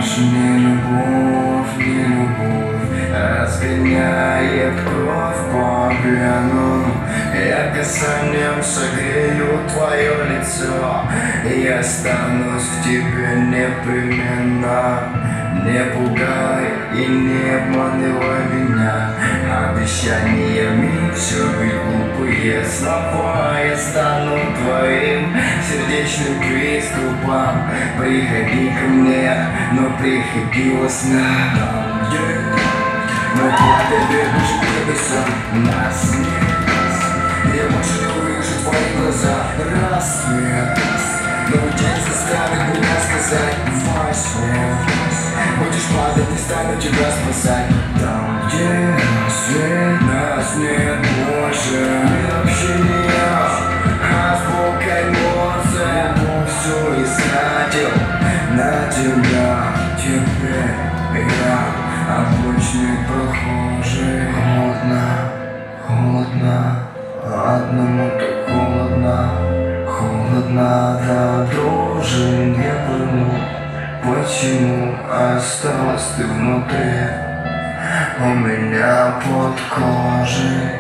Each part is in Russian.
Не любовь, не любовь разгоняет кровь по венам. Я касанием согрею твое лицо, я останусь в тебе непременно. Не пугай и не обманывай меня обещаниями, все ведь глупые слова. Я стану твоим сердечным приступом. Приходи ко мне, но приходи во снах. Мы плакали выше небеса, нас нет. Я больше не увижу твои глаза. Рассвет, но день заставит меня сказать во сне. Будешь падать, не стану тебя спасать. Там, где нас нет больше. Нет общения, а звука эмоций. Все истратил на тебя. Теперь я обычный прохожий. Холодно, холодно, одному так холодно. Холодно до дрожи, не пойму, почему осталась ты внутри у меня под кожей.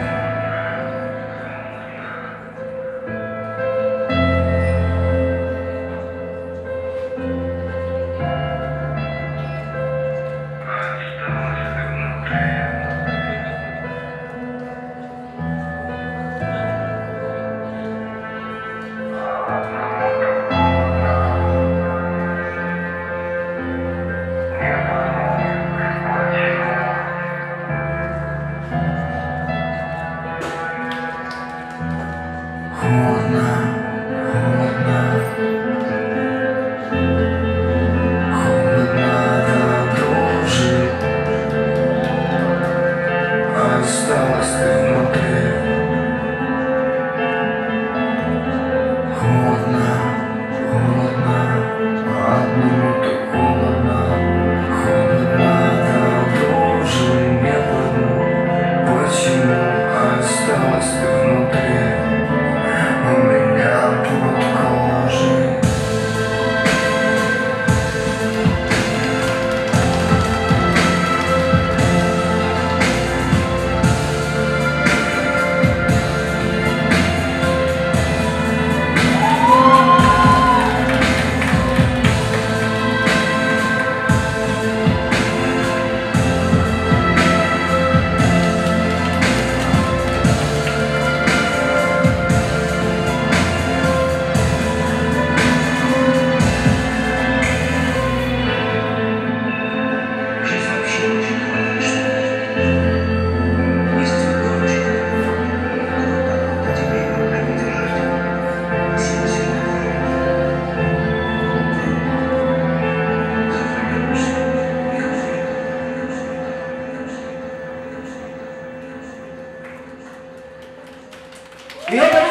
Холодно, холодно, холодно до дрожи. Осталась ты внутри. Холодно, холодно, одному так холодно. Холодно до дрожи, не пойму, почему осталась ты внутри у меня под кожей. Yo